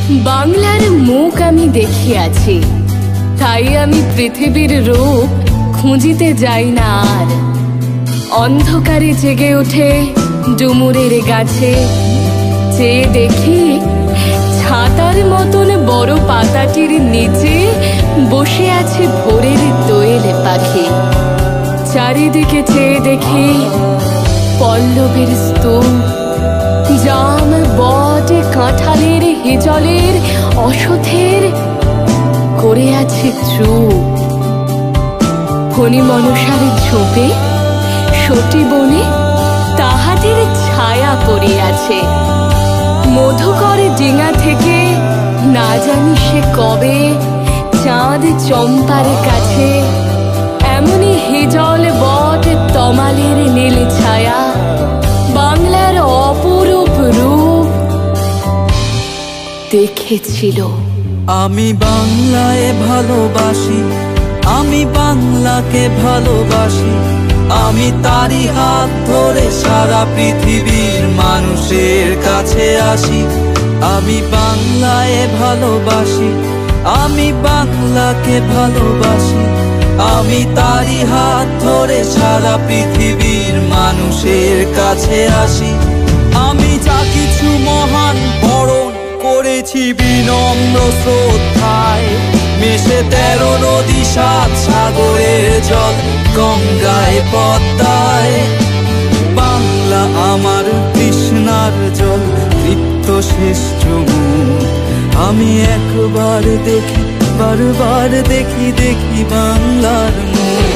বাংলার মুখ আমি দেখিয়াছি, তাই আমি পৃথিবীর রূপ খুঁজিতে যাই না আর। অন্ধকারে জেগে ওঠে ডুমুরের গাছে, চেয়ে দেখি ছাতার মতন বড় পাতাটির নিচে বসে আছে ভোরের দোয়েল পাখি। চারিদিকে চেয়ে দেখি পল্লবের স্তূপ, জাম বট কাঁঠালের হিজলের অসথের করে আছে চুপ। ফণি মনসার ঝোপে সতী বনে তাহাদের ছায়া পড়িয়াছে। মধুকর ডিঙা থেকে না জানি সে কবে চাঁদ চম্পার কাছে এমনি হিজল বট তমালের নীল ছায়া বাংলার অপরূপ রূপ দেখেছিল। আমি বাংলায় ভালোবাসি, আমি বাংলাকে ভালোবাসি, আমি তারই হাত ধরে সারা পৃথিবীর মানুষের কাছে আসি। আমি বাংলায় ভালোবাসি, আমি বাংলাকে ভালোবাসি, আমি তারই হাত ধরে সারা পৃথিবীর মানুষের কাছে আসি। আমি যা কিছু মহান বরণ করেছি বিনম্র শ্রদ্ধায়, মেশে 13 নদী 7 সাগরের জল গঙ্গায় পদ্মায়। বাংলা আমার তৃষ্ণার জল, তৃপ্ত শেষ চুমুক। আমি একবার দেখি, বারবার দেখি, দেখি বাংলার মুখ।